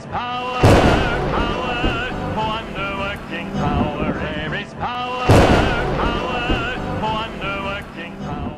power, power, wonder-working power. There is power, power, wonder-working power.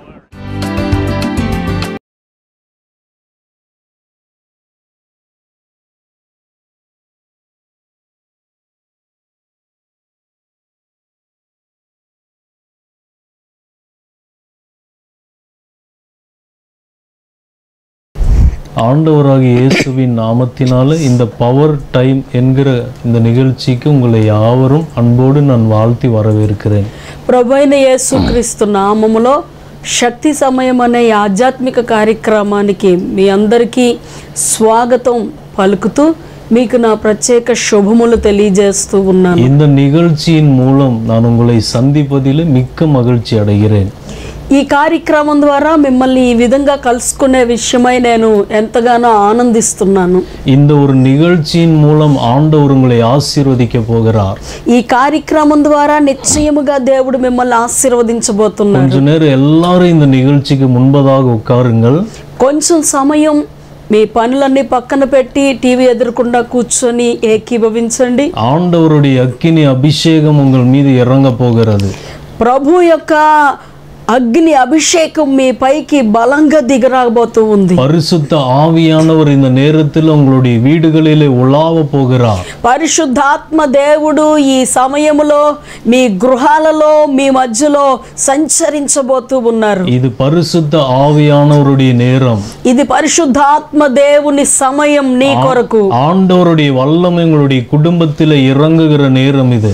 ஆண்டவராகிய இயேசுவின் நாமத்தினால இந்த பவர் டைம் என்கிற இந்த நிகழ்ச்சிக்கு உங்களை யாவரும் அன்போடு நான் வாழ்த்தி வரவேற்கிறேன். ప్రభువైన యేసుక్రీస్తు నామములో శక్తి సమయం అనే ఆధ్యాత్మిక కార్యక్రమానికి మీ అందరికీ స్వాగతం పలుకుతూ మీకు నా ప్రత్యేక శుభములు తెలియజేస్తూ ఉన్నాను. இந்த நிகழ்ச்சியின் மூலம் நான் உங்களை சந்திப்பதில் மிக்க மகிழ்ச்சி அடைகிறேன். ఈ కార్యక్రమం ద్వారా మిమ్మల్ని ఈ విధంగా కలుసుకునే విషయమై నేను ఎంతగానో ఆనందిస్తున్నాను. இந்த ஒரு நிகழ்ச்சியின் மூலம் ஆண்டவர் உங்களை ஆசீர்வதிக்க போகிறார். ఈ కార్యక్రమం ద్వారా నిశ్చయముగా దేవుడు మిమ్మల్ని ఆశీర్వదించబోతున్నాడు. கொஞ்ச நேரம் எல்லாரும் இந்த நிகழ்ச்சிக்கு முன்பதாக உட்காருங்கள். కొంచెం సమయం మీ పనులన్నీ పక్కన పెట్టి టీవీ ఎదురకుండా కూర్చొని ఏకీభవించండి. ஆண்டவருடைய அக்கினி அபிஷேகம் உங்கள் மீது இறங்க போகிறது. ప్రభు యొక్క అగ్ని అభిషేకం మీ పైకి బలంగా దిగరాబోతూ ఉంది. பரிசுத்த ஆவியானவர் இந்த நேரத்தில் உங்களுடைய வீடுகளிலே உலாவ போகிறார். పరిశుద్ధాత్మ దేవుడు ఈ సమయములో మీ గృహాలలో మీ మధ్యలో సంచరించబోతూ ఉన్నారు. இது பரிசுத்த ஆவியானவருடைய நேரம். ఇది పరిశుద్ధాత్మ దేవుని సమయం నీ కొరకు. ஆண்டவருடைய வல்லமை உங்களுடைய குடும்பத்திலே இறங்குகிற நேரம் இது.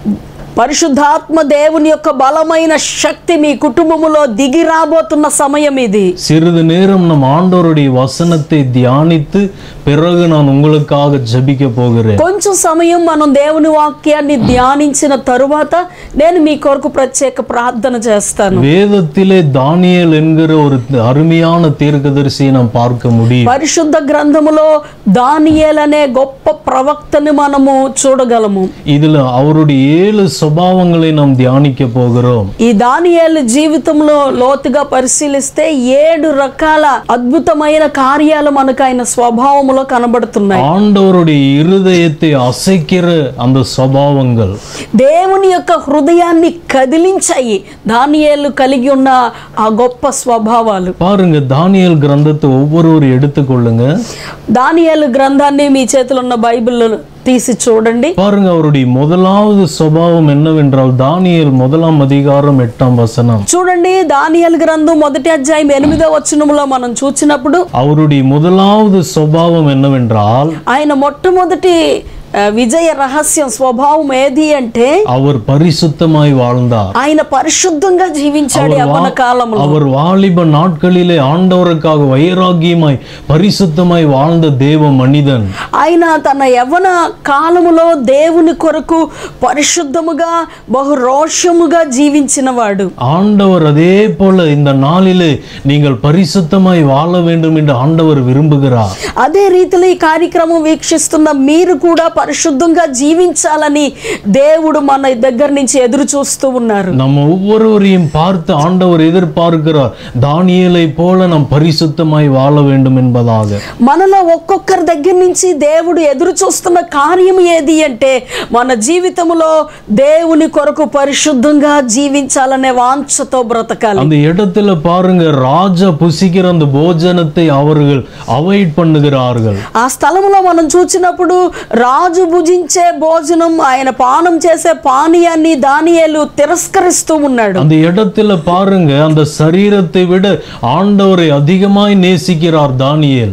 పరిశుద్ధాత్మ దేవుని యొక్క బలమైన శక్తి మీ కుటుంబములో దిగి రాబోతున్న సమయం ఇది. சிறிது நேரம் நம் ஆண்டவருடைய வசனத்தை தியானித்து பிறகு நான் உங்களுக்காக ஜெபிக்க போகிறேன். కొంచెం సమయం మనం దేవుని వాక్యాన్ని ధ్యానించిన తరువాత నేను మీ కొరకు ప్రత్యేక ప్రార్థన చేస్తాను. வேதத்திலே தானியேல் என்கிற ஒரு அருமையான தீர்க்கதரிசியை நாம் பார்க்க முடியும். పరిశుద్ధ గ్రంథములో దానియేలు అనే గొప్ప ప్రవక్తని మనము చూడగలము. இதுல அவருடைய 7 స్వభావங்களை நாம் தியானிக்க போகிறோம். ఈ దానియేలు జీవితంలో లోతుగా పరిశీలిస్తే 7 రకాల అద్భుతమైన కార్యాలు మనకు ఆయన స్వభావములో కనబడుతున్నాయి. ஆண்டவருடைய இருதயத்தை அசைக்கிற அந்த స్వభాவங்கள் దేవుని యొక్క హృదయాన్ని కదిలించాయి దానియేలు కలిగి ఉన్న ఆ గొప్ప స్వభావాలు. பாருங்க, தானியேல் கிரந்தத்தை ஒவ்வொருவரும் எடுத்துக்கொள்ளுங்க. దానియేలు గ్రంథాన్ని మీ చేతిలో ఉన్న బైబిల్ తీసి చూడండి. பாருங்க, அவருடைய முதலாவது சுபாவம் என்னவென்றால் தானியேல் 1ஆம் அதிகாரம் 8ஆம் வசனம். చూడండి, దానియేలు గ్రంథం 1వ అధ్యాయం 8వ వచనములో మనం చూసినప్పుడు அவருடைய முதலாவது சுபாவம் என்னவென்றால் ఆయన మొట్టమొదటి విజయ రహస్యం స్వభావం ఏది అంటే அவர் பரிசுத்தமாய் வாழ்ந்தார். ఆయన పరిశుద్ధంగా జీవించాడు. యవ్వన కాలంలో அவர் வாலிப நாட்களிலே ஆண்டவருக்காக வைராகியமாய் பரிசுத்தமாய் வாழ்ந்த தேவ மனிதன். ఆయన తన యవ్వన కాలములో దేవుని కొరకు పరిశుద్ధముగా బహు రోషముగా జీవించిన వాడు. ஆண்டவர் அதே போல இந்த நாளிலே நீங்கள் பரிசுத்தமாய் வாழ வேண்டும் என்று ஆண்டவர் விரும்புகிறார். అదే రీతిలో ఈ కార్యక్రమం వీక్షిస్తున్న మీరు కూడా పరిశుద్ధంగా జీవించాలని దేవుడు మన దగ్గర నుంచి ఎదురు చూస్తూ ఉన్నారు. நம்ம ஒவ்வொருவரையும் பார்த்து ஆண்டவர் எதிர்பார்க்கிறார், தானியேலை போல நாம் பரிசுத்தமாய் வாழ வேண்டும் என்பதாக. మనలో ఒక్కొక్కరి దగ్గర నుంచి దేవుడు ఎదురు చూస్తున్న కార్యం ఏది అంటే మన జీవితంలో దేవుని కొరకు పరిశుద్ధంగా జీవించాలనే వాంఛతో బ్రతకాలి. அந்த இடத்துல பாருங்க, ராஜா புசிக்கிற அந்த போஜனத்தை அவர்கள் அவாய்ட் பண்ணுகிறார்கள். ఆ స్థలంలో మనం చూసినప్పుడు రాజు భుజించే భోజనం, ఆయన పానం చేసే పానీయాన్ని దానియేలు తిరస్కరిస్తూ ఉన్నాడు. அந்த இடத்துல பாருங்க, அந்த சரீரத்தை விட ஆண்டவரை அதிகமாய் நேசிக்கிறார் தானியேல்.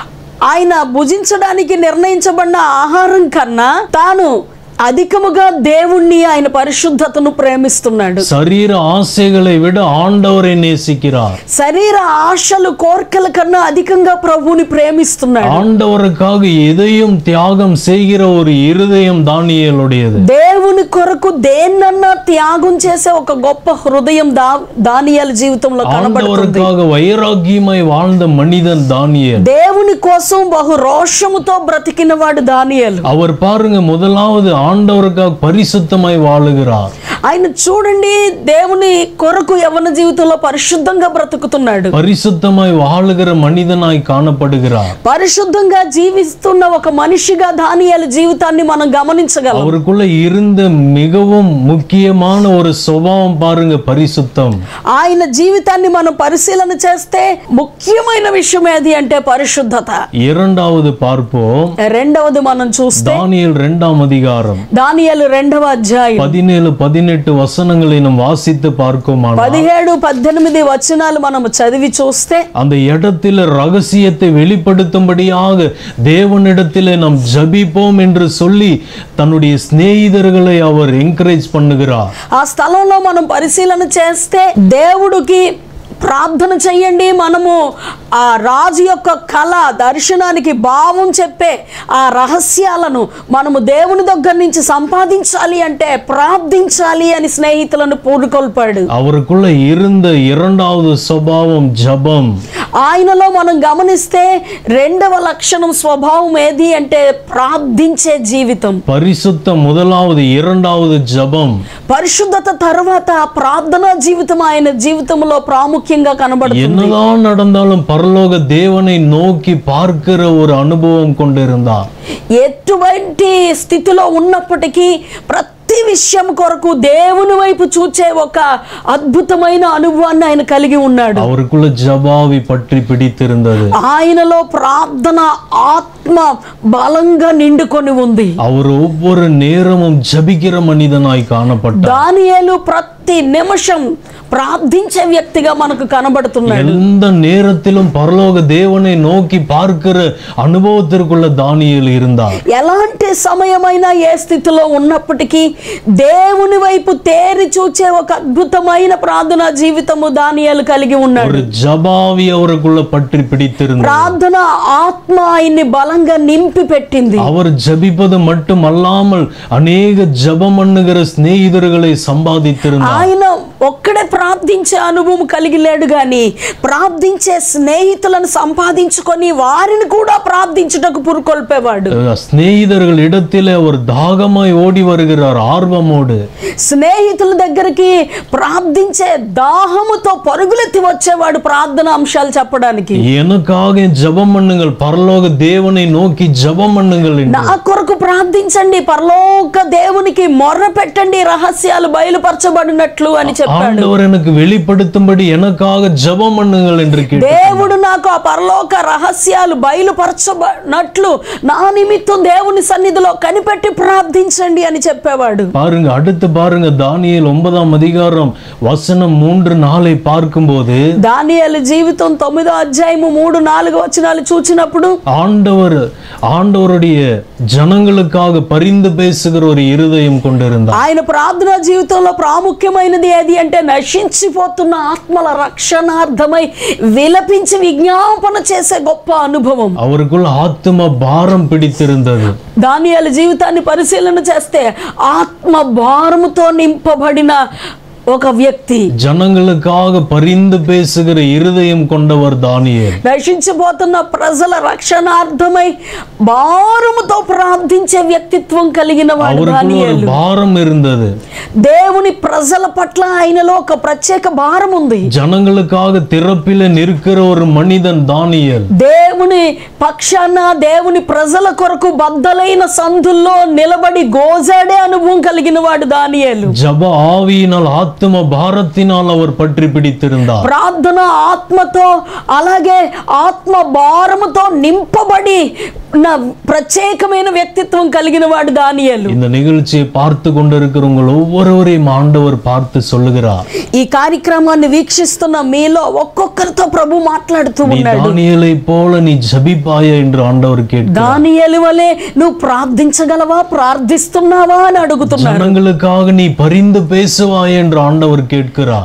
ఆయన భుజించడానికి నిర్ణయించబడిన ఆహారం కన్నా తాను అధికముగా దేవుణ్ణి, ఆయన పరిశుద్ధతను ప్రేమిస్తున్నాడు. శరీర ఆశகளை விட ஆண்டவரை நேசிக்கிறார். శరీర ఆశలు కోర్కెల కన్నా అధికంగా ప్రభువుని ప్రేమిస్తున్నాడు. ஆண்டவருக்காக எதையும் தியாகம் செய்கிற ஒரு இருதயம் தானியேலுடையது. దేవుని కొరకు దేన్నన్నా త్యాగం చేసే ఒక గొప్ప హృదయం దానియేలు జీవితంలో కనబడుతుంది. ஆண்டவருக்காக வைராగ్యமாய் வாழ்ந்த மனிதன் தானியேல். దేవుని కోసం బహు రోషముతో బ్రతికినవాడు దానియేలు. அவர் பாருங்க, முதலாவது ஆண்டவருக்காக பரிசுத்தமாய் வாழுகிறார். ఆయన చూడండి, దేవుని కొరకు యవ్వన జీవితంలో పరిశుద్ధంగా బ్రతుకుతున్నాడు. பரிசுத்தமாய் வாழுகிற மனிதனாய் காணப்படுகிறார். పరిశుద్ధంగా జీవిస్తున్న ఒక మనిషిగా దానియేలు జీవితాన్ని మనం గమనించగలం. அவருக்குள்ள இருந்த மிகவும் முக்கியமான ஒரு சுபாவம் பாருங்க, பரிசுத்தம். ఆయన జీవితాన్ని మనం పరిశీలన చేస్తే ముఖ్యమైన విషయం ఏది అంటే పరిశుద్ధత. இரண்டாவது பார்ப்போம். రెండవది మనం చూస్తే தானியேல் 2ஆம் அதிகாரம் దానియేలు 2వ అధ్యాయం 17-18 வசனங்களை நாம் வாசித்து பார்க்கோமானால் 17-18 వచనాలు మనం చదివి చూస్తే அந்த இடத்திலே ரகசியத்தை வெளிப்படுத்தும்படியாக தேவனிடத்திலே நாம் ஜபிப்போம் என்று சொல்லி தன்னுடைய சிநேகிதர்களை அவர் என்கரேஜ் பண்ணுகிறார். ఆ స్థలంలో మనం పరిశీలన చేస్తే దేవుడికి ప్రార్థన చేయండి, మనము ఆ రాజు యొక్క కళ దర్శనానికి భావం చెప్పే ఆ రహస్యాలను మనము దేవుని దగ్గర నుంచి సంపాదించాలి అంటే ప్రార్థించాలి అని స్నేహితులను పూనుకొల్పాడు. அவருக்குள்ள இருந்த இரண்டாவது சுபாவம் ஜபம். ఆయనలో మనం గమనిస్తే రెండవ లక్షణం స్వభావం ఏది అంటే ప్రార్థించే జీవితం. பரிசுத்தம் முதலாவது, இரண்டாவது ஜபம். పరిశుద్ధత తర్వాత ప్రార్థనా జీవితం ఆయన జీవితంలో ప్రాముఖ్యంగా కనబడుతుంది. என்னதான் நடந்தாலும் பரலோக தேவனை நோக்கி பார்க்கிற ஒரு அனுபவம் கொண்டிருந்தார். ఎటువంటి స్థితిలో ఉన్నప్పటికీ ప్రతి విషయం కొరకు దేవుని వైపు చూచే ఒక అద్భుతమైన అనుభవాన్ని ఆయన కలిగి ఉన్నాడు. அவருக்குள்ள ஜபாவி பற்றி பிடித்திருந்தது. ఆయనలో ప్రార్థన ఆత్మ బలంగా నిండుకొని ఉంది. அவர் ஒவ்வொரு நேரமும் ஜபிக்கிற மனிதனாய் காணப்பட்டார். దానియేలు ప్రతి నిమిషం ప్రార్థించే వ్యక్తిగా మనకు కనబడుతున్నాడు. எந்த நேரத்திலும் பரலோக தேவனை நோக்கி பார்க்கிற అనుభవத்திற்குள்ள దానియేలు இருந்தார். ఎలాంటి సమయమైనా ఏ స్థితిలో ఉన్నప్పటికీ దేవుని వైపు తేరి చూచే ఒక అద్భుతమైన ప్రార్థనా జీవితము దానియేలు కలిగి ఉన్నాడు. ஒரு ஜபாவி அவருக்குள்ள பற்றி பிடித்திருந்தார். ప్రార్థన ఆత్మ ఆయన్ని బలంగా నింపి పెట్టింది. அவர் ஜபிப்பது மட்டுமல்லாமல் அநேக ஜபம் பண்ணுகிற சிநேகிதர்களை சம்பாதித்திருந்தார். ఆయన ఒక్కడే ప్రార్థించే అనుభవం కలిగి లేడు గాని ప్రార్థించే స్నేహితులను సంపాదించుకొని వారిని కూడా ప్రార్థించుటకు పురుకొల్పేవాడు. స్నేహితుల இடத்திலே அவர் தாகமாய் ஓடி வருகிறார் ஆர்வமோடு. స్నేహితుల దగ్గరికి ప్రార్థించే దాహముతో పరుగులెత్తి వచ్చేవాడు ప్రార్థన అంశాలు చెప్పడానికి. எனக்காக ஜெபம் பண்ணுங்கள், பரலோக தேவனை நோக்கி ஜெபம் பண்ணுங்கள். నా కొరకు ప్రార్థించండి, పరలోక దేవునికి మొర్ర పెట్టండి, రహస్యాలు బయలుపరచబడినట్లు అని చెప్పాడు. ஆண்டவர் எனக்கு வெளிப்படுத்தும்படி எனக்காக ஜெபம் பண்ணுங்கள் என்று கேட்டார். దేవుడు నాకు ఆ పరలోక రహస్యాలు బయలుపరచబడినట్లు నా నిమిత్తం దేవుని సన్నిధిలో కనిపెట్టి ప్రార్థించండి అని చెప్పేవాడు. பாருங்க, அடுத்து பாருங்க, தானியேல் 9ஆம் அதிகாரம் வசனம் 3-4 பார்க்கும்போது దానియేలు జీవితం 9వ అధ్యాయము 3-4 వచనాలు చూచినప్పుడు ஆண்டவருடைய ஜனங்களுக்காக பரிந்து பேசுகிற ஒரு இருதயம் கொண்டிருந்தார். ఆయన ప్రార్థనా జీవితంలో ప్రాముఖ్యమైనది ఏది అంటే నశించిపోతున్న ఆత్మల రక్షణార్థమై విలపించి విజ్ఞాపన చేసే గొప్ప అనుభవం. அவருக்குள்ள ஆத்ம பாரம் பிடித்திருந்தது. దానియేలు జీవితాన్ని పరిశీలన చేస్తే ఆత్మ భారముతో నింపబడిన ఒక వ్యక్తి, జనங்களுக்காக பரிந்து பேசுகிற இருதயம் கொண்டவர் தானிయేல். నశించిపోతున్న ప్రజల రక్షణార్థమై భారముతో ప్రార్థించే వ్యక్తిత్వం కలిగిన వాడు దానియేలు. భారం இருந்தது. దేవుని ప్రజల పట్ల ఆయనలో ఒక ప్రత్యేక భారం ఉంది. జనங்களுக்காக திறப்பிலே நிற்கிற ஒரு மனிதன் தானிయేல். దేవుని పక్షాన దేవుని ప్రజల కొరకు బద్దలైన సందుల్లో నిలబడి గోజాడే అనుభవం కలిగిన వాడు దానియేలు. జబ ఆవియిனால் ఆత్మ భారத்தினால் அவர் పట్టి பிடித்திருந்தார். ప్రార్థన ఆత్మతో అలాగే ఆత్మ భారముతో నింపబడి ప్రత్యేకమైన వ్యక్తిత్వం కలిగిన వాడు దానియేలు. இந்த நிகழ்ச்சியை பார்த்து கொண்டிருக்கிறவங்க ஒவ்வொருவரையும் ஆண்டவர் பார்த்து சொல்லுகிறார். ఈ కార్యక్రమాన్ని వీక్షిస్తున్న మీలో ఒక్కొక్కరితో ప్రభు మాట్లాడుతూ ఉన్నాడు. దానియేலை పోల నీ జబిపాయా என்று ఆండவர் கேட்கிறார். దానియేలు వలె నువ్వు ప్రార్థించగలవా, ప్రార్థిస్తున్నావా అని అడుగుతున్నాడు. జనங்களுக்காக நீ பரிந்து பேசுவாய் என்று ஆண்டவர் கேட்கிறார்.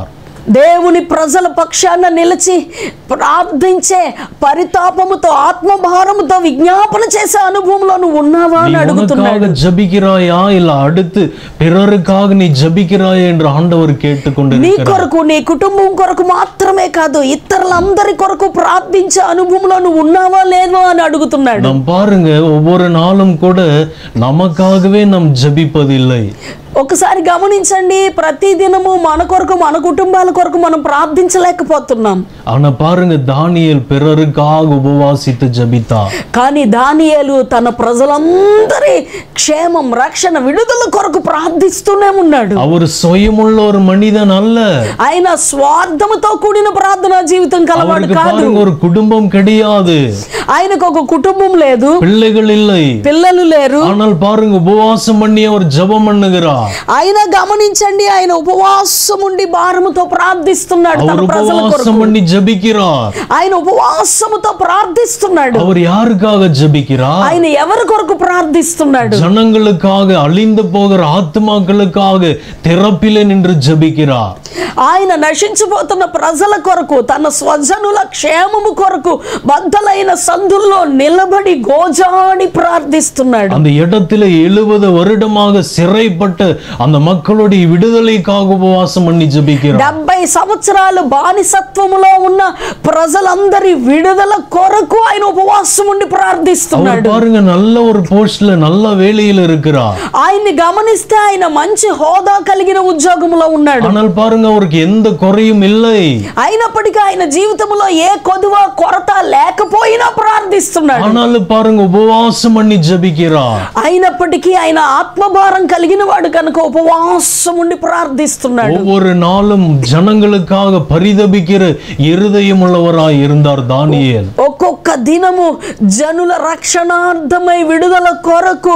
దేవుని ప్రజల పక్షాన నిలిచి ప్రార్థించే పరితాపముతో ఆత్మభారముతో విజ్ఞాపన చేసే అనుభవంలో నువ్వు ఉన్నావా అని అడుగుతున్నాడు. ஜபிக்கிறாயா இல்ல அடுத்து பிறருக்காக நீ ஜபிக்கிறாயா என்று ஆண்டவர் கேட்டுக்கொண்டு నీ కొరకు నీ కుటుంబం కొరకు మాత్రమే కాదు ఇతరులందరి కొరకు ప్రార్థించే అనుభవంలో నువ్వు ఉన్నావా లేదో అని అడుగుతున్నాడు. நாம் பாருங்க ஒவ்வொரு நாளும் கூட நமக்காகவே நாம் ஜபிப்பதில்லை. ఒకసారి గమనించండి, ప్రతి దినము మన కొరకు మన కుటుంబాల కొరకు మనం ప్రార్థించలేకపోతున్నాం. ஆனா பாருங்க தானியேல் பிறருக்காக உபவாசித்து ஜபித்தார். కానీ దానియేలు తన ప్రజలందరి క్షేమం రక్షణ విడుదల కొరకు ప్రార్థిస్తూనే ఉన్నాడు. அவர் சுயமுள்ள ஒரு மனிதன் அல்ல. ఆయన స్వార్థముతో కూడిన ప్రార్థనా జీవితం కలవాడు కాదు. பாருங்க ஒரு குடும்பம் கிடையாது. ఆయనకు ఒక కుటుంబం లేదు, பிள்ளைகள் இல்லை, పిల్లలు లేరు. ஆனால் பாருங்க உபவாசம் பண்ணி அவர் ஜெபம் பண்ணுகிறார். ఆయన గమనించండి, ఆయన ఉపవాసం ఉండి భారముతో ప్రార్థిస్తున్నాడు తన ప్రజల కొరకు. ఆయన ఉపవాసముతో ప్రార్థిస్తున్నాడు. அவர் யாருக்காக ஜெபிக்கிறார்? ఆయన ఎవరి కొరకు ప్రార్థిస్తున్నాడు? జనங்களுக்காக, అలిందు పోగర ఆత్మகளுக்காக తెరపిలే నిండు జెబికిరార్. ఆయన నశించిపోతున్న ప్రజల కొరకు, తన స్వజనుల క్షేమము కొరకు బద్దలైన సందుల్లో నిలబడి గోజాడి ప్రార్థిస్తున్నాడు. அந்த இடத்துல 70 வருடமாக சிறைப்பட்ட அந்த மக்களுடைய விடுதலைக்காக உபவாசம் பண்ணி ஜெபிக்கிறார். 70 సంవత్సరాలు బానిసత్వములో ఉన్న ప్రజలందరి విడుదల కొరకు ఆయన ఉపవాసం ఉండి ప్రార్థిస్తున్నాడు. பாருங்க நல்ல ஒரு పోస్ట్ல நல்ல వేళయిல இருக்கிறார். ఆయన్ని గమనిస్తే ఆయన మంచి హోదా కలిగిన ఉద్యోగంలో ఉన్నాడు. ஆனால் பாருங்க அவருக்கு எந்த குறையும் இல்லை. అయినప్పటికీ ఆయన జీవితంలో ఏ కొదువ కొరత లేకపోయినా ప్రార్థిస్తున్నాడు. ஆனாலும் பாருங்க உபவாசம் பண்ணி ஜெபிக்கிறார். అయినప్పటికీ ఆయన ఆత్మభారం కలిగిన వాడు కనుక ఉపవాసం ఉండి ప్రార్థిస్తున్నాడు. ஒவ்வொரு நாளும் ஜனங்களுக்காக பரிதபிக்கிற இருதயம் உள்ளவராய் இருந்தார் தானியேல். ఒక్కొక్క దినము జనుల రక్షణార్థమై విడుదల కొరకు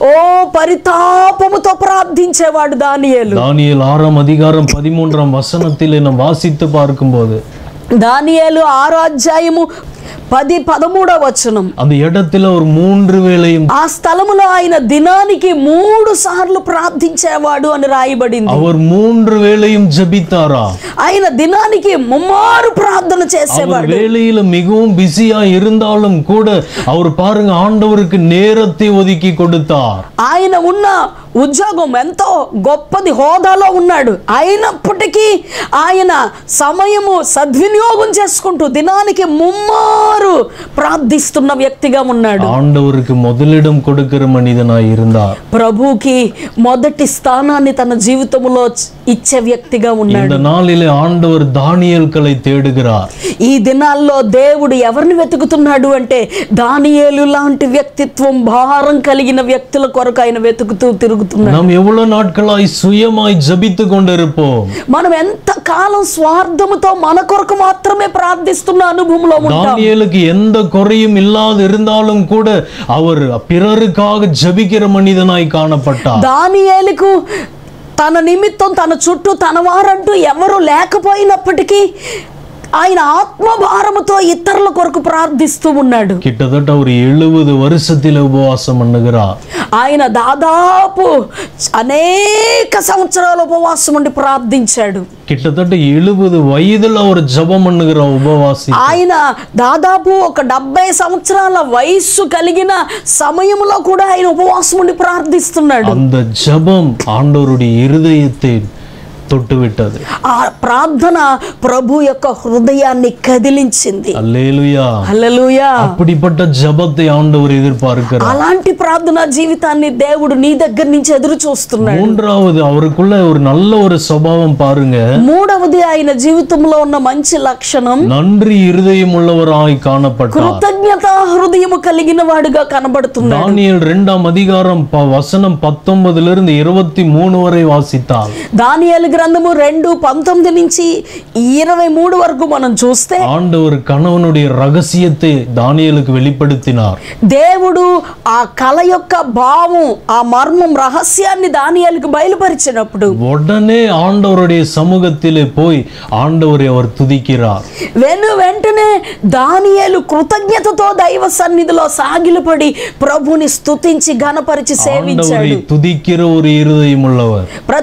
పరితాపముతో ప్రార్థించేవాడు దానియేలు. దానియేల్ 6వ అధికారం 13వ వచనத்திலே நாம் வாசித்து பார்க்கும்போது, దానియేలు 6వ అధ్యాయము 10-13వ వచనం, அந்த இடத்துல ஒரு 3 వేளையும், ఆ స్థలములో ఆయన దినానికి 3 సార్లు ప్రార్థించేవాడు అని రాయబడింది. அவர் 3 వేளையும் ஜெபித்தாரா? ఆయన దినానికి ముమ్మారు ప్రార్థన చేసేవాడు. வேளையில மிகவும் பிஸியா இருந்தாலும் கூட அவர் பாருங்க ஆண்டவருக்கு நேரத்தை ஒதுக்கி கொடுத்தார். ఆయన ఉన్న ఉద్యోగం ఎంతో గొప్పది, హోదాలో ఉన్నాడు. అయినప్పటికీ ఆయన సమయము సద్వినియోగం చేసుకుంటూ దినానికి ముమ్మారు ప్రార్థిస్తున్న వ్యక్తిగా ఉన్నాడు. ஆண்டவருக்கு முதலிடம் கொடுக்கிற மனிதனாய் இருந்தார். ప్రభుకి మొదటి స్థానాన్ని తన జీవితంలో ఇచ్చే వ్యక్తిగా ఉన్నాడు. இந்த நாளிலே ஆண்டவர் దానియేలుகளை தேடுகிறார். ఈ దినాల్లో దేవుడు ఎవరిని వెతుకుతున్నాడు అంటే దానియేలు లాంటి వ్యక్తిత్వం భారం కలిగిన వ్యక్తుల కొరకు ఆయన వెతుకుతూ తిరుగుతున్నాడు. நாம் எவ்வளவு நாட்களாய் சுயமாய் ஜெபித்து கொண்டிருப்போம். మనం ఎంత కాలం స్వార్థముతో మన కొరకు మాత్రమే ప్రార్థిస్తున్న అనుభవంలో ఉంటాం. దానియేలుக்கு எந்த குறையும் இல்லாது இருந்தாலும் கூட அவர் பிறருக்காக ஜெபிக்கிற மனிதனாய் காணப்பட்டார். దానియేలుకు తన నిమిత్తం తన చుట్టూ తన వారంటూ ఎవరు లేకపోయినప్పటికీ ఆయన ఆత్మభారముతో ఇతరుల కొరకు ప్రార్థిస్తూ ఉన్నాడు. கிட்டத்தட்ட ஒரு 70 வருஷத்திலே உபவாசம் பண்ணுகிறார். ఆయన దాదాపు అనేక సంవత్సరాలు ఉపవాసం ఉండి ప్రార్థించాడు. கிட்டத்தட்ட 70 వయదుల அவர் ஜெபம் பண்ணுகிற உபவாசி. ఆయన దాదాపు ఒక 70 సంవత్సరాల వయస్సు కలిగిన సమయంలో కూడా ఆయన ఉపవాసం ఉండి ప్రార్థిస్తున్నాడు. அந்த ஜெபம் ஆண்டவருடைய இருதயத்தை தொட்டுவிட்டது. ఆ ప్రార్థన ప్రభు యొక్క హృదయాన్ని కదిలించింది. హల్లెలూయా, హల్లెలూయా. அப்படிப்பட்ட ஜெபத்தை ஆண்டவர் எதிர்பார்க்கிறார். అలాంటి ప్రార్థనా జీవితాన్ని దేవుడు నీ దగ్గర నుంచి ఎదురు చూస్తున్నాడు. மூன்றாவது, அவருக்குள்ள ஒரு நல்ல ஒரு சுபாவம் பாருங்க. మూడవది, ఆయన జీవితంలో ఉన్న మంచి లక్షణం நன்றி இருதயம் உள்ளவராய் காணப்பட்டார். కృతజ్ఞత హృదయము కలిగిన వాడుగా కనబడుతున్నాడు. దానియేల్ 2వ అధికారం వచనం 19 నుండి 23 వரை వాసిத்தால், దానియేలు గ్రంథము 2:19 నుంచి 23 వరకు మనం చూస్తే ఆండవర్ కనవనుடைய రహస్యத்தை దానియేలుకు வெளிப்படுத்தினார். దేవుడు ఆ కల యొక్క భావం, ఆ మర్మం, రహస్యాన్ని దానియేలుకు బయలుపరిచినప్పుడు உடனே ஆண்டவருடைய சமூகத்திலே போய் ஆண்டவரை அவர் துதிக்கிறார். వెంటనే దానియేలు కృతజ్ఞతతో దైవ సన్నిధిలో సాగిలపడి ప్రభుని స్తుతించి ఘనపరిచి సేవించాడు. துதிக்கிற ஒரு இருதயம் உள்ளவர். ప్రతి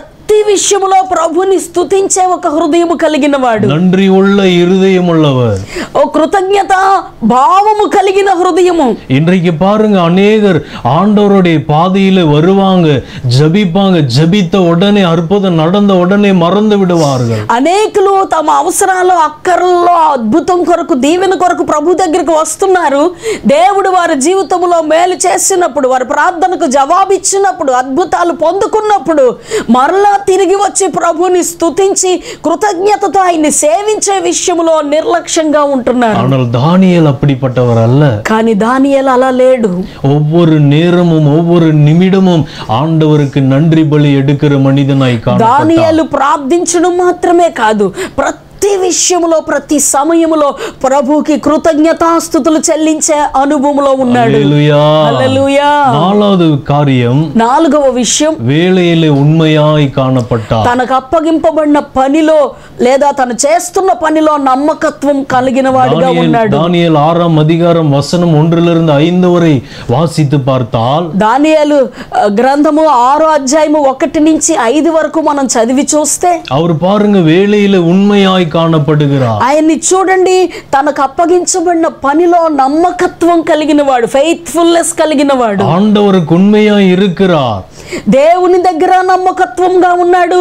విషయములో ప్రభుని స్తుతించే ఒక హృదయము కలిగిన వాడు, நன்றி உள்ள இருதயம் உள்ளவர், ఓ కృతజ్ఞత భావము కలిగిన హృదయము. இன்றைக்கு பாருங்க, அநேகர் ஆண்டவருடைய பாதையில வருவாங்க, ஜபிப்பாங்க, ஜபித்த உடனே அற்புதம் நடந்த உடனே மறந்து விடுவார்கள். అనేకులు తమ అవసరాలు అక్కర్లలో అద్భుతం కొరకు దీవెన కొరకు ప్రభు దగ్గరికి వస్తున్నారు. దేవుడు వారి జీవితంలో మేలు చేసినప్పుడు, వారి ప్రార్థనకు జవాబిచ్చినప్పుడు, అద్భుతాలు పొందుకున్నప్పుడు మరలా తిరిగి వచ్చి ప్రభుని స్తుతించి కృతజ్ఞతతో ఆయన్ని సేవించే విషయంలో నిర్లక్ష్యంగా ఉంటున్నారు. ஆனால் தானியேல் அப்படிப்பட்டவர் அல்ல. కానీ దానియేలు అలా లేడు. ஒவ்வொரு நேரமும் ஒவ்வொரு நிமிடமும் ஆண்டவருக்கு நன்றி பலி எடுக்கிற மனிதனாய் காணப்பட்டார். దానియేలు ప్రార్థించడం మాత్రమే కాదు, ప్రతి విషయంలో ప్రతి సమయంలో ప్రభుకి కృతజ్ఞతాస్తుతులు చెల్లించే అనుభవంలో ఉన్నాడు. హల్లెలూయా. హల్లెలూయా. నాలుగవ కార్యం, నాలుగవ విషయం, వేళయిலே ఉన్మయాయి కాణపట్టార్. తనకు అప్పగింపబడిన పనిలో లేదా తను చేస్తున్న పనిలో నమ్మకత్వం కలిగిన వాడుగా ఉన్నాడు. దానియేలు 6ஆம் அதிகாரம் வசனம் 1 to 5 வரை வாசித்து பார்த்தால், దానియేలు గ్రంథము 6వ అధ్యాయము 1 నుంచి 5 వరకు మనం చదివి చూస్తే அவர் பாருங்க, வேளையிலே உண்மையாய் காணப்படுகிறார். ఆయన్ని చూడండి, తనకు అప్పగించబడిన పనిలో నమ్మకత్వం కలిగిన వాడు, ఫెయిత్ఫుల్నెస్ కలిగిన వాడు, ஆண்டவருக்கு உண்மையாய் இருக்கிறார். దేవుని దగ్గర నమ్మకత్వంగా ఉన్నాడు.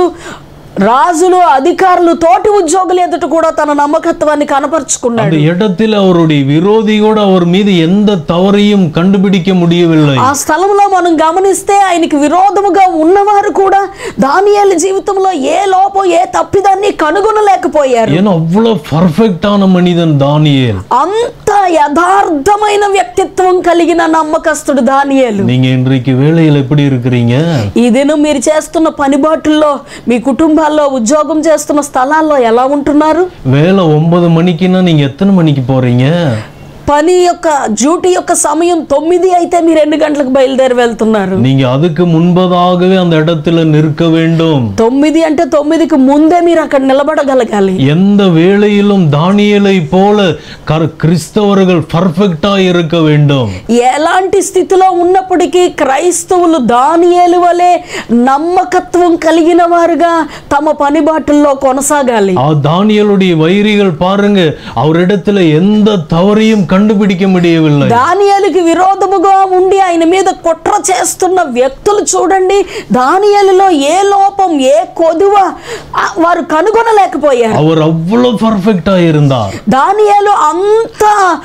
రాజులు, అధికారులు, తోటి ఉద్యోగులు ఎదుట కూడా తన నమ్మకత్వాన్ని కనపరుచుకున్నాడు. அந்த இடத்தில் அவருடைய விரோதி கூட அவர் மீது எந்த தவறையும் கண்டுபிடிக்க முடியவில்லை. ఆ స్థలంలో మనం గమనిస్తే ఆయనకి విరోధముగా ఉన్నవారు కూడా దానియేలు జీవితంలో ఏ లోపం, ఏ తప్పిదాన్ని కనుగొనలేకపోయారు. ஏன்னா அவ்வளவு పర్ఫెక్టాன మనిదన్ దానియేల్. అంత యథార్థమైన వ్యక్తిత్వం కలిగిన నమ్మకస్తుడు దానియేలు. நீங்க இன்றைக்கு வேளையில எப்படி இருக்கிறீங்க? ఈ దినం మీరు చేస్తున్న పనిబాటుల్లో, మీ కుటుంబాల్లో, ఉద్యోగం చేస్తున్న స్థలాల్లో ఎలా ఉంటున్నారు? வேலை 9 மணிக்குன்னா நீங்க எத்தனை மணிக்கு போறீங்க? పని యొక్క డ్యూటీ యొక్క సమయం 9 అయితే మీరు ఎన్ని గంటలకు బయలుదేరి వెళ్తున్నారు? நீங்க அதுக்கு முன்பதாகவே அந்த இடத்துல நிற்க வேண்டும். 9 అంటే 9కి ముందే మీరు అక్కడ నిలబడగలగాలి. எந்த வேளையிலும் தானியேலை போல கிறிஸ்தவர்கள் பர்ஃபெக்ட்டா இருக்க வேண்டும். ఎలాంటి స్థితిలో ఉన్నప్పటికీ క్రైస్తవులు దానియేలు వలె నమ్మకత్వం కలిగిన వారుగా తమ పనిబాటుల్లో కొనసాగాలి. ఆ దానియేలుடைய వైరిகள் பாருங்க, அவரிடத்துல எந்த தவறையும் కண்டுபிடிக்க முடியவில்லை. దానియేలుకి విరోధముగా ఉండి ఆయన మీద కుట్ర చేస్తున్న వ్యక్తులు చూడండి, దానియేలులో ఏ లోపం, ఏ కొదువ వారు కనుగొనలేకపోయారు. அவர் అவ்வளவு పర్ఫెక్టా இருந்தார். దానియేలు అంత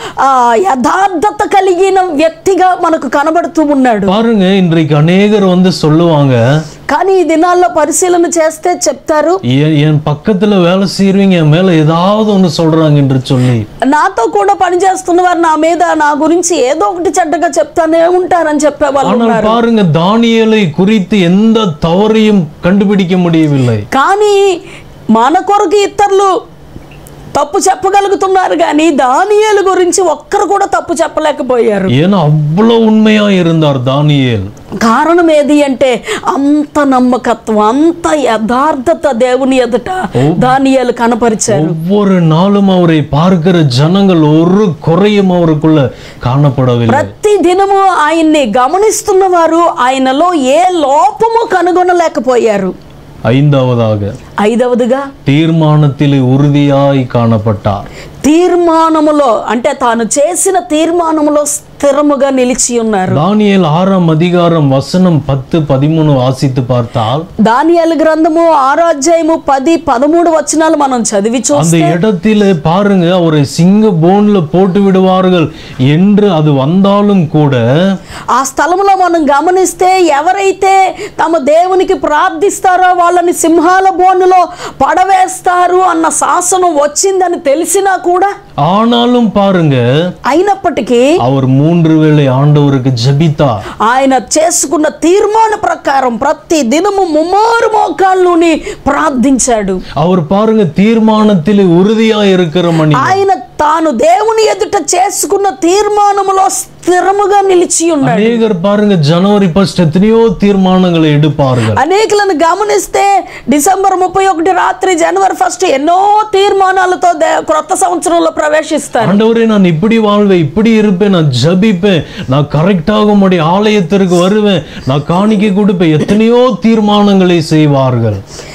యథార్థత కలిగిన వ్యక్తిగా మనకు కనబడుతూ ఉన్నాడు. பாருங்க, இன்றைக்கு அநேகர் வந்து சொல்லுவாங்க, కానీ ఈ దినాల్లో పరిశీలన చేస్తే చెప్తారు, என் పక్కத்துல வேலை செய்றவங்க என் மேல ஏதாவது ஒன்று சொல்றாங்க என்று சொல்லி, నాతో కూడా పనిచేస్తున్న వారు నా మీద, నా గురించి ఏదో ఒకటి చెడ్డగా చెప్తానే ఉంటారని చెప్పేవాళ్ళు ఉన్నారు. பாருங்க, தானியேலை குறித்து எந்த தவறையும் கண்டுபிடிக்க முடியவில்லை. కానీ మన కొరకు ఇతరులు తప్పు చెప్పగలుగుతున్నారు, కానీ దానియేలు గురించి ఒక్కరు కూడా తప్పు చెప్పలేకపోయారు. ஏன்னா அவ்வளவு உண்மையா இருந்தார் தானியேல். కారణం ఏది అంటే అంత నమ్మకత్వం, అంత యథార్థత దేవుని ఎదుట దానియేలు కనపరిచారు. ஒவ்வொரு நாளும் அவரை பார்க்கிற ஜனங்கள் ஒரு குறையும் அவருக்குள்ள காணப்படவில்லை. ప్రతి దినము ఆయన్ని గమనిస్తున్న వారు ఆయనలో ఏ లోపము కనుగొనలేకపోయారు. ఐదవదిగా తీర్మానத்திலே ఉறுதியாய் காணப்பட்டார். తీర్మానములో అంటే తాను చేసిన తీర్మానములో స్థిరముగా నిలిచి ఉన్నారు. దానియేలు 6ஆம் அதிகாரம் வசனம் 10-13 வாசித்து பார்த்தால், దానియేలు గ్రంథము 6వ అధ్యాయము 10-13 వచనాలు మనం చదివి చూస్తే அந்த இடத்திலே பாருங்க, அவரை சிங்க போன்ல போட்டு விடுவார்கள் என்று அது வந்தாலும் கூட, ఆ స్థలంలో మనం గమనిస్తే ఎవరైతే తమ దేవునికి ప్రార్థిస్తారో వాళ్ళని సింహాల బోనులో పడవేస్తారు అన్న శాసనం వచ్చిందని తెలిసినా కూడా, ஆனாலும் பாருங்க, అయినప్పటికీ அவர் 3 வேளை ஆண்டவருக்கு ஜெபித்தார். ఆయన చేసుకున్న తీర్మాన ప్రకారం ప్రతి దినము ముమ్మారు మోకాళ్ళుని ప్రార్థించాడు. அவர் பாருங்க, தீர்மானத்திலே உறுதியா இருக்கிற மனிதன். ఆయన తాను దేవుని ఎదుట చేసుకున్న తీర్మానములో స్థిరముగా నిలిచి ఉన్నాడు. అనేకర్ பாருங்க, జనవరి 1 ఎన్నో తీర్మానాలు எடுப்பார்கள். అనేకులను గమనిస్తే డిసెంబర్ 31 రాత్రి జనవరి 1 ఎన్నో తీర్మానాలతో క్రొత్త సంవత్సరంలో ప్రవేశిస్తారు. ஆண்டவரே, நான் இப்படி வாழ்வேன், இப்படி இருப்பேன், நான் ஜெபிப்பேன், நான் கரெக்டாக ஆலயத்திற்கு வருவேன், நான் காணிக்கை கொடுப்பேன், எத்தனையோ தீர்மானங்களை செய்வார்கள்.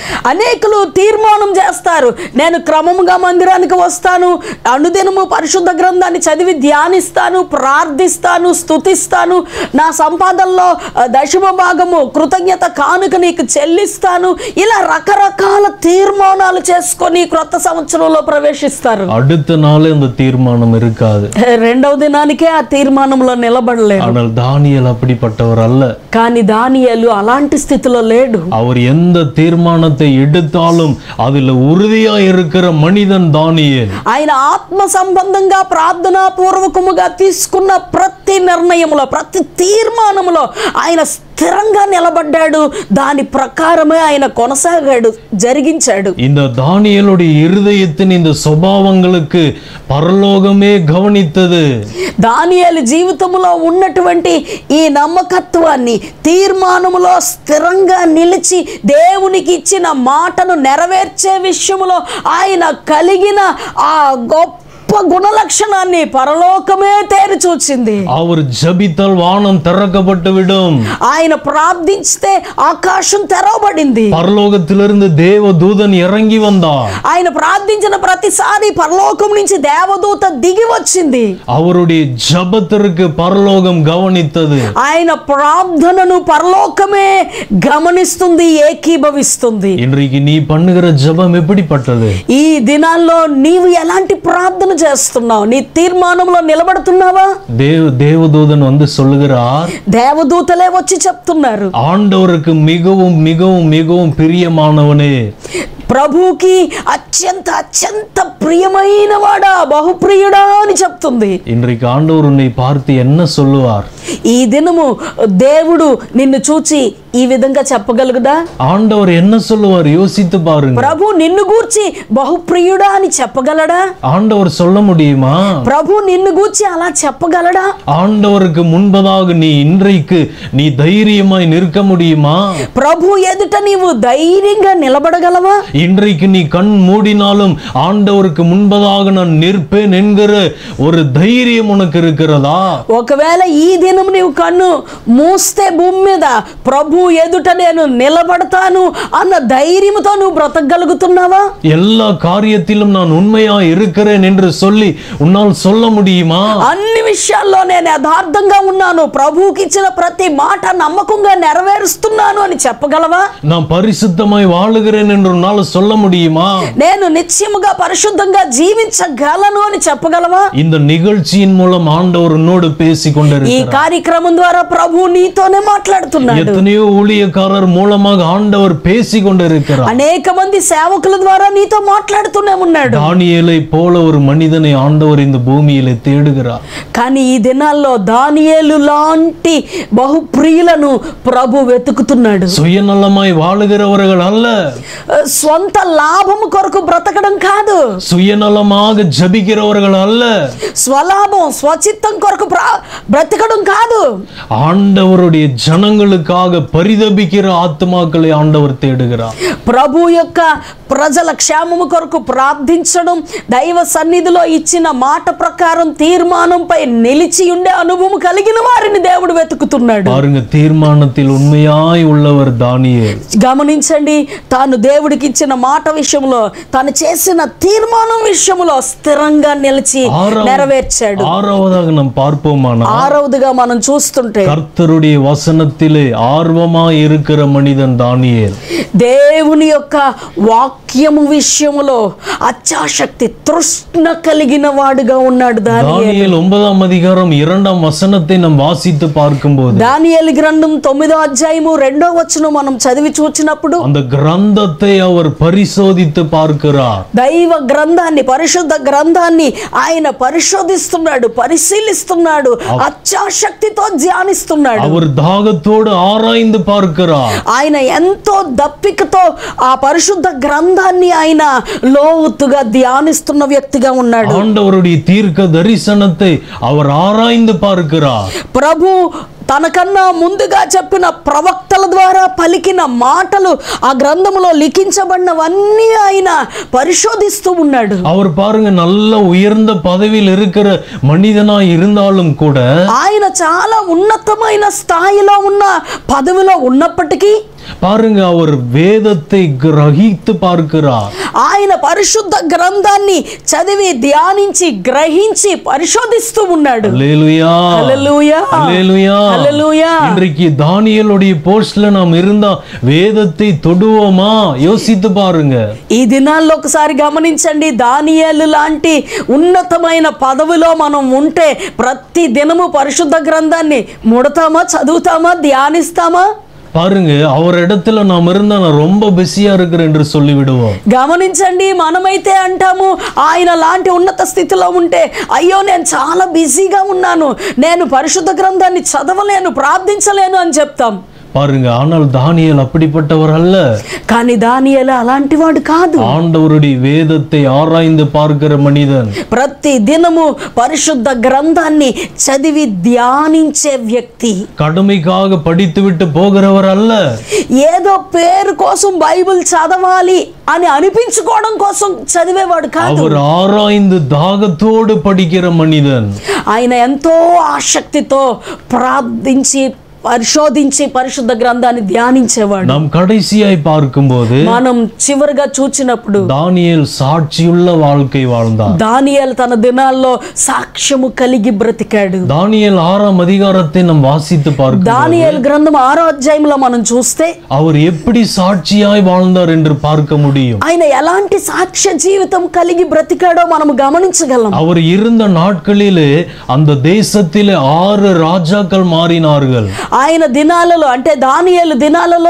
అనేకులు తీర్మానం చేస్తారు, నేను క్రమముగా మందిరానికి వస్తాను, అనుదినము పరిశుద్ధ గ్రంథాన్ని చదివి ధ్యానిస్తాను, ప్రార్థిస్తాను, స్తుతిస్తాను, నా సంపాదనలో దశమ భాగము కృతజ్ఞత కానుక నీకు చెల్లిస్తాను. ఇలా రకరకాల తీర్మానాలు చేసుకొని క్రొత్త సంవత్సరంలో ప్రవేశిస్తారు. அடுத்த நாளே அந்த தீர்மானம் இருக்காது. రెండవ దినానికే ఆ తీర్మానంలో నిలబడలేదు. ஆனால் தானியேல் அப்படிப்பட்டவர் அல்ல. కానీ దానియేలు అలాంటి స్థితిలో లేడు. அவர் எந்த தீர்மானத்தை எடுத்தாலும் அதில் உறுதியா இருக்கிற மனிதன் தானியேல். ఆయన ఆత్మ సంబంధంగా ప్రార్థనా పూర్వకముగా తీసుకున్న ప్రతి నిర్ణయములో, ప్రతి తీర్మానములో ఆయన స్థిరంగా నిలబడ్డాడు. దాని ప్రకారమే ఆయన కొనసాగాడు, జరిగించాడు. இந்த தானியேலுடைய இருதயத்தின் இந்த சுபாவங்களுக்கு పరలోకమే గమనింతది. దానియేలు జీవితంలో ఉన్నటువంటి ఈ నమ్మకత్వాన్ని, తీర్మానములో స్థిరంగా నిలిచి దేవునికి ఇచ్చిన మాటను నెరవేర్చే విషయంలో ఆయన కలిగిన ఆ గొప్ప గుణలక్షణాన్ని పరలోకమే తేరి చూచింది. அவர் ஜெபித்தால் வானம் திறக்கப்பட்டு விடும். ఆయన ప్రార్థించితే ఆకాశం తెరవబడింది. పరలోకத்திலிருந்து దేవదూతన్ ఇరంగి வந்தார். ఆయన ప్రార్థించిన ప్రతిసారి పరలోకం నుంచి దేవదూత దిగి వచ్చింది. அவருடைய ஜெபத்திற்கு பரலோகம் கவனித்தது. ఆయన ప్రార్థనను పరలోకమే గమనిస్తుంది, ఏకీభవిస్తుంది. இன்றைக்கு நீ பண்ணுகிற ஜெபம் எப்படிப்பட்டது? ఈ దినాల్లో నీవు ఎలాంటి ప్రార్థన చేస్తున్నావు? నీ తీర్మానంలో నిలబడుతున్నావా? தேவதூதன் வந்து சொல்லுகிறார், దేవదూతలే వచ్చి చెప్తున్నారు, ஆண்டவருக்கு மிகவும் மிகவும் மிகவும் பிரியமானவனே, ప్రభుకి అత్యంత అత్యంత ప్రియమైన వాడా, బహుప్రియుడా అని చెప్తుంది. இன்றைக்கு ஆண்டவர் உன்னை பார்த்து என்ன சொல்லுவார்? ఈ దినము దేవుడు నిన్ను చూచి ఈ విధంగా చెప్పగలుగుదా? ஆண்டவர் என்ன சொல்லுவார்? யோசித்து பாருங்க. ప్రభు నిన్ను గూర్చి బహుప్రియుడా అని చెప్పగలడా? ஆண்டவர் சொல்ல முடியுமா? ప్రభు నిన్ను గూర్చి అలా చెప్పగలడా? ஆண்டவருக்கு முன்பதாக நீ இன்றைக்கு நீ தைரியமாய் நிற்க முடியுமா? ప్రభు ఎదుట నీవు ధైర్యంగా నిలబడగలవా? இன்றைக்கு நீ கண் மூடினாலும் ஆண்டவருக்கு முன்பதாக நான் நிற்பேன் என்கிற ஒரு தைரியம் உனக்கு இருக்கிறதா? ఒకవేళ ఈ దినం నీవు కన్ను మూస్తే భూమి మీద ప్రభు ఎదుట నేను నిలబడతాను అన్న ధైర్యంతో నువ్వు బ్రతకగలుగుతున్నావా? எல்லா காரியத்திலும் நான் உண்மையா இருக்கிறேன் என்று சொல்லி உன்னால் சொல்ல முடியுமா? అన్ని విషయాల్లో నేను యథార్థంగా ఉన్నాను, ప్రభువుకి ఇచ్చిన ప్రతి మాట నమ్మకంగా నెరవేరుస్తున్నాను అని చెప్పగలవా? நான் பரிசுத்தமாய் வாழுகிறேன் என்று உன்னால் சொல்ல முடியுமா? నేను నిత్యముగా పరిశుద్ధంగా జీవించగలను అని చెప్పగలవా? இந்த நிகழ்ச்சியின் மூலம் ஆண்டவர் உன்னோடு பேசிக் ఈ கொண்டிருக்கிறார். కార్యక్రమం ద్వారా ప్రభు నీతోనే మాట్లాడుతున్నాడు. எத்தனையோ ஊழியக்காரர் மூலமாக ஆண்டவர் பேசிக் கொண்டிருக்கிறார். అనేక మంది సేవకుల ద్వారా నీతో మాట్లాడుతూనే ఉన్నాడు. தானியேலை போல ஒரு மனிதனை ஆண்டவர் இந்த பூமியிலே தேடுகிறார். కానీ ఈ దినాల్లో దానియేలు లాంటి బహుప్రియులను ప్రభు వెతుకుతున్నాడు. சுயநலமாய் வாழுகிறவர்கள் அல்ல, స్వంత లాభము కొరకు బ్రతకడం కాదు, சுயநலமாக ஜபிக்கிறவர்கள் அல்ல, స్వలాభం స్వచిత్తం కొరకు బ్రతకడం కాదు, ஆண்டவருடைய ஜனங்களுக்காக பரிதபிக்கிற ஆத்மாக்களை ஆண்டவர் தேடுகிறார். ప్రభు యొక్క ప్రజల క్షేమము కొరకు ప్రార్థించడం, దైవ సన్నిధిలో ఇచ్చిన మాట ప్రకారం తీర్మానంపై నిలిచి ఉండే అనుభవం కలిగిన వారిని దేవుడు వెతుకుతున్నాడు. பாருங்க, தீர்மானத்தில் உண்மையாய் உள்ளவர் தானியேல். గమనించండి, తాను దేవుడికి ఇచ్చిన మాట విషయంలో, తాను చేసిన తీర్మానం విషయంలో స్థిరంగా నిలిచి నెరవేర్చాడు. ஆறாவதாக நாம் பார்ப்போமானால், ఆరవదిగా మనం చూస్తుంటే கர்த்தருடைய வசனத்திலே ஆர்வமாய் இருக்கிற மனிதன் தானியேல். దేవుని యొక్క వాక్యము విషయములో అత్యాశక్తి తృష్ణ కలిగిన వాడుగా ఉన్నాడు దానియేలు. 9వ అధికారం 2వ వచనத்தை நாம் వాసిத்து பார்க்கும்போது, దానియేలు గ్రంథం 9వ అధ్యాయము 2వ వచనం మనం చదివి చూచినప్పుడు அந்த గ్రంథத்தை அவர் பரிசோதித்து பார்க்கிறார். దైవ గ్రంథాన్ని, పరిశుద్ధ గ్రంథాన్ని ఆయన పరిశోధిస్తున్నాడు, పరిశీలిస్తున్నాడు, అత్యాశక్తితో ధ్యానిస్తున్నాడు. அவர் தாகத்தோடு ஆராய்ந்து பார்க்கிறார். ఆయన ఎంతో దప్పికతో ఆ పరిశుద్ధ గ్రంథాన్ని ఆయన లోతుగా ధ్యానిస్తున్న వ్యక్తిగా ఉన్నాడు. ஆண்டவருடைய தீர்க்க தரிசனத்தை அவர் ஆராய்ந்து பார்க்கிறார். ప్రభు తనకన్నా ముందుగా చెప్పిన ప్రవక్తల ద్వారా పలికిన మాటలు, ఆ గ్రంథములో లిఖించబడినవన్నీ ఆయన పరిశోధిస్తూ ఉన్నాడు. அவர் பாருங்க, நல்ல உயர்ந்த பதவியில் இருக்கிற மனிதனா இருந்தாலும் கூட ఆయన చాలా ఉన్నతమైన స్థాయిలో ఉన్న పదవిలో ఉన్నప్పటికీ பாருங்க, அவர் வேதத்தை கிரகித்து பார்க்கிறார். ఆయన పరిశుద్ధ గ్రంథాన్ని చదివి ధ్యానించి గ్రహించి పరిశోధిస్తూ ఉన్నాడు. హల్లెలూయా, హల్లెలూయా, హల్లెలూయా, హల్లెలూయా. இன்றைக்கு தானியேலுடைய போஸ்ட்ல நாம் இருந்தா வேதத்தை தொடுவோமா? யோசித்து பாருங்க. ఈ దినాల్లో ఒకసారి గమనించండి, దానియేలు లాంటి ఉన్నతమైన పదవిలో మనం ఉంటే ప్రతి దినము పరిశుద్ధ గ్రంథాన్ని ముడతామా, చదువుతామా, ధ్యానిస్తామా? பாருங்க, அவர் இடத்துல நாம் இருந்தா நான் ரொம்ப பிஸியா இருக்கிறேன் என்று சொல்லிவிடுவோம். గమనించండి, మనమైతే అంటాము ఆయన లాంటి ఉన్నత స్థితిలో ఉంటే అయ్యో నేను చాలా బిజీగా ఉన్నాను, నేను పరిశుద్ధ గ్రంథాన్ని చదవలేను, ప్రార్థించలేను అని చెప్తాం. பாருங்க, ஆனால் தானியேல் அப்படிப்பட்டவர் அல்ல. కానీ దానియేలు అలాంటి వాడు కాదు. ஆண்டவருடைய வேதத்தை ஆராய்ந்து பார்க்கிற மனிதன், ప్రతి దినము పరిశుద్ధ గ్రంథాన్ని చదివి ధ్యానించే వ్యక్తి. கடுமைக்காக படித்துவிட்டு போகிறவர் அல்ல. ఏదో పేరు కోసం బైబిల్ చదవాలి అని అనిపించుకోవడం కోసం చదివేవాడు కాదు. அவர் ஆராய்ந்து தாகத்தோடு படிக்கிற மனிதன். ఆయన ఎంతో ఆసక్తితో ప్రార్థించి పరిశోధించి పరిశుద్ధ గ్రంథాన్ని ధ్యానించేవాడు. நாம் கடைசியாய் பார்க்கும்போது మనం చివరిగా చూచినప్పుడు தானியேல் சாட்சியுள்ள வாழ்க்கை வாழ்ந்தார். దానియేలు తన దినాల్లో సాక్ష్యము కలిగి బ్రతికాడు. தானியேல் 6ஆம் அதிகாரத்தை நாம் வாசித்து பார்க்கிறோம். దానియేలు గ్రంథం 6వ అధ్యాయంలో మనం చూస్తే அவர் எப்படி சாட்சியாய் வாழ்ந்தார் என்று பார்க்க முடியும். ఆయన ఎలాంటి సాక్ష్య జీవితం కలిగి బ్రతికాడో మనం గమనించగలం. அவர் இருந்த நாட்களிலே அந்த தேசத்திலே 6 ராஜாக்கள் மாறினார்கள். ఆయన దినాలలో అంటే దానియేలు దినాలలో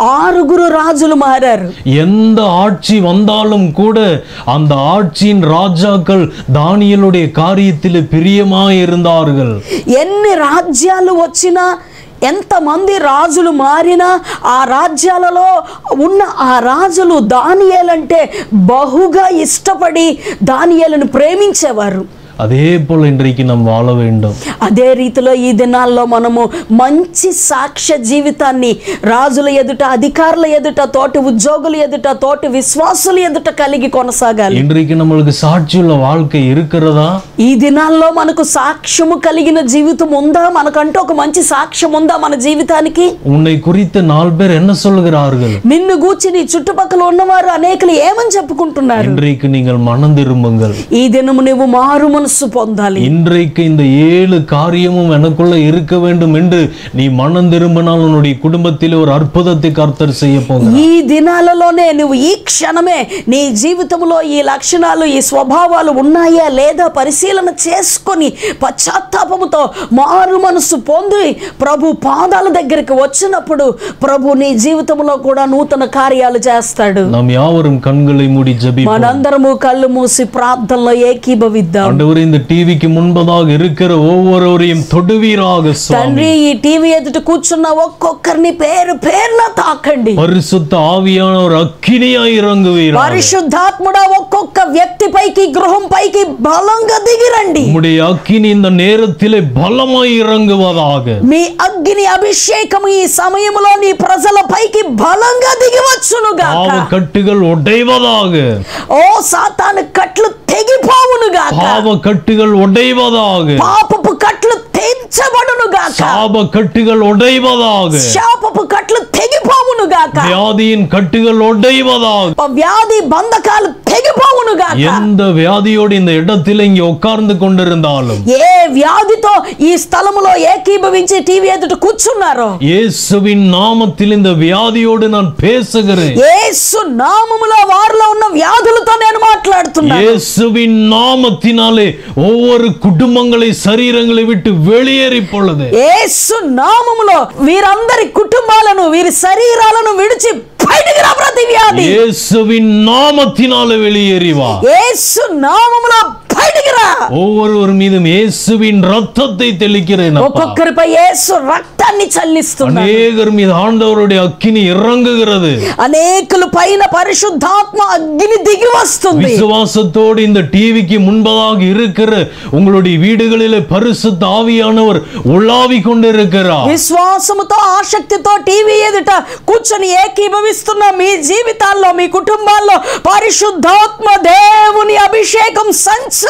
6 రాజులు మారారు. எந்த ஆட்சி வந்தாலும் கூட அந்த ஆட்சியின் ராஜாக்கள் தானியேலுடைய காரியத்திலே பிரியமாய் இருந்தார்கள். ఎన్ని రాజ్యాలు వచ్చినా, ఎంతమంది రాజులు మారినా ఆ రాజ్యాలలో ఉన్న ఆ రాజులు దానియేలంటే బహుగా ఇష్టపడి దానియేలును ప్రేమించేవారు. அதே போல இன்றைக்கு நாம் வாழ வேண்டும். అదే రీతిలో ఈ దినాల్లో మనము మంచి సాక్ష్య జీవితాన్ని రాజుల ఎదుట, అధికారుల ఎదుట, తోటి ఉద్యోగుల ఎదుట, తోటి విశ్వాసుల ఎదుట కలిగి కొనసాగాలి. இன்றைக்கு நம்மளுக்கு சாட்சியுள்ள வாழ்க்கை இருக்கிறதா? ఈ దినాల్లో మనకు సాక్ష్యము కలిగిన జీవితం ఉందా? మనకంటూ ఒక మంచి సాక్ష్యం ఉందా మన జీవితానికి? உன்னை குறித்து 4 பேர் என்ன சொல்கிறார்கள்? నిన్ను గూర్చి నీ చుట్టుపక్కల ఉన్నవారు అనేకులు ఏమని చెప్పుకుంటున్నారు? இன்றைக்கு நீங்கள் மனம் திரும்புங்கள். ఈ దినము నువ్వు మారు మనసు పొందాలి. இன்றைக்கு இந்த 7 காரியமும் எனக்குள்ள இருக்க வேண்டும் என்று நீ மனம் திரும்பினால் உன்னுடைய குடும்பத்தில் ஒரு அற்புதத்தை கர்த்தர் செய்ய போகிறார். ఈ దినాలలోనే నువ్వు ఈ క్షణమే నీ జీవితంలో ఈ లక్షణాలు, ఈ స్వభావాలు ఉన్నాయా లేదా పరిశీలన చేసుకొని పశ్చాత్తాపముతో మారు మనసు పొంది ప్రభు పాదాల దగ్గరికి వచ్చినప్పుడు ప్రభు నీ జీవితంలో కూడా నూతన కార్యాలు చేస్తాడు. நாம் யாவரும் கண்களை மூடி ஜெபிப்போம். మనందరము కళ్ళు మూసి ప్రార్థనలో ఏకీభవిద్దాం. ஆண்டவரே, இந்த டிவிக்கு முன்பதாக இருக்கிற ஒவ்வொருவரையும் தொடுவீராக சுவாமி. తండ్రి, ఈ టీవీ ఎదుట కూర్చున్న ఒక్కొక్కరిని పేరు పేరున తాకండి. பரிசுத்த ஆவியானவர் அக்கினியாய் இறங்குவீராக. పరిశుద్ధాత్ముడా ఒక్కొక్క వ్యక్తి పైకి, గృహం పైకి బలంగా దిగిరండి. உம்முடைய அக்கினி இந்த நேரத்திலே பலமாய் இறங்குவதாக. మీ అగ్ని అభిషేకం ఈ సమయంలో నీ ప్రజల పైకి బలంగా దిగివచ్చునుగా. பாவ கட்டுகள் உடைவதாக. ఓ సాతాను కట్లు తెగిపోవునుగా. பாவ கட்டுகள் உடைவதாக. పాపపు కట్లు తెంచబడునుగా. சாப கட்டுகள் உடைவதாக. శాపపు కట్లు తెగిపోవునుగా. வியாதியின் கட்டுகள் உடைவதாக. వ్యాధి బంధకాలు తెగిపోవునుగా. எந்த வியாதியோடு இந்த இடத்தில் இங்கே உட்கார்ந்து கொண்டிருந்தாலும், ఏ వ్యాధితో ఈ స్థలములో ఏకీభవించి టీవీ ఎదుట కూర్చున్నారో இயேசுவின் நாமத்தில் இந்த வியாதியோடு நான் பேசுகிறேன். యేసు నామములో వారిలో ఉన్న వ్యాధులతో నేను మాట్లాడుతున్నాను. இயேசுவின் நாமத்தினாலே ஒவ்வொரு குடும்பங்களை சரீரங்களை விட்டு வெளியேறி பொழுது యేసు నామములో వీరందరి కుటుంబాలను, వీరి శరీరాలను విడిచి బయటికి రా ప్రతి వ్యాధి. இயேசுவின் நாமத்தினாலே வெளியேறி வா. యేసు నామములో బయటికి రా. ஒவ்வொருவர் மீதும் இயேசுவின் ரத்தத்தை தெளிக்கிறேன் அப்பா. ఒక్కొక్కరిపై యేసు రక్తాన్ని చల్లిస్తున్నాడు. அநேகர் மீது ஆண்டவருடைய அக்கினி இறங்குகிறது. అనేకుల పైన పరిశుద్ధాత్మ అగ్ని దిగి వస్తుంది. விசுவாசத்தோடு இந்த டிவிக்கு முன்பதாக இருக்கிற உங்களுடைய வீடுகளிலே பரிசுத்த ஆவியானவர் உலாவி கொண்டிருக்கிறார். విశ్వాసముతో, ఆసక్తితో టీవీ ఎదుట కూర్చొని ఏకీభవిస్తున్న మీ జీవితాల్లో, మీ కుటుంబాల్లో పరిశుద్ధాత్మ దేవుని అభిషేకం సంచరిస్తుంది.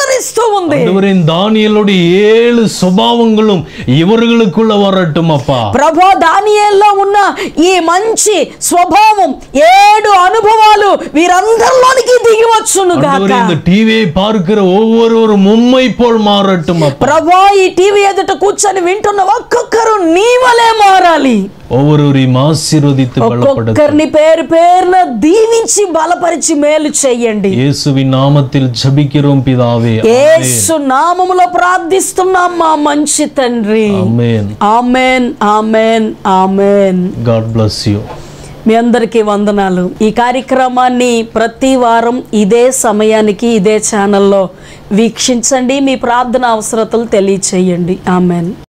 హెచ్చరిస్తూ ఉంది. ஆண்டவரின் தானியேலுடைய 7 சுபாவங்களும் இவர்களுக்குள்ள வரட்டும் அப்பா. ప్రభు దానియేల్లో ఉన్న ఈ మంచి స్వభావం 7 అనుభవాలు వీరందరిలోనికి దిగి వచ్చును గాక. இந்த டிவியை பார்க்கிற ஒவ்வொருவரும் உம்மை போல் மாறட்டும் அப்பா. ప్రభు ఈ టీవీ ఎదుట కూర్చొని వింటున్న ఒక్కొక్కరు నీ వలే మారాలి. ஒவ்வொருவரையும் ஆசீர்வதித்து பலப்படுத்து. ఒక్కొక్కరిని పేరు పేరున దీవించి బలపరిచి మేలు చేయండి. యేసువిன் నామத்தில் జెబిக்கிறோம் పితావే. యేసు నామములో ప్రార్థిస్తున్నాం మా మంచి తండ్రి. Amen. Amen amen amen. God bless you. మీ అందరికీ వందనాలు. ఈ కార్యక్రమాన్ని ప్రతి వారం ఇదే సమయానికి ఇదే ఛానల్లో వీక్షించండి. మీ ప్రార్థన అవసరతలు తెలియచేయండి. ఆమేన్.